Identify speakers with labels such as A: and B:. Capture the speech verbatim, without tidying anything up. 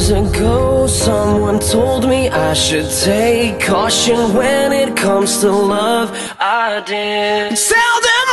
A: years ago, someone told me I should take caution when it comes to love. I did. Tell them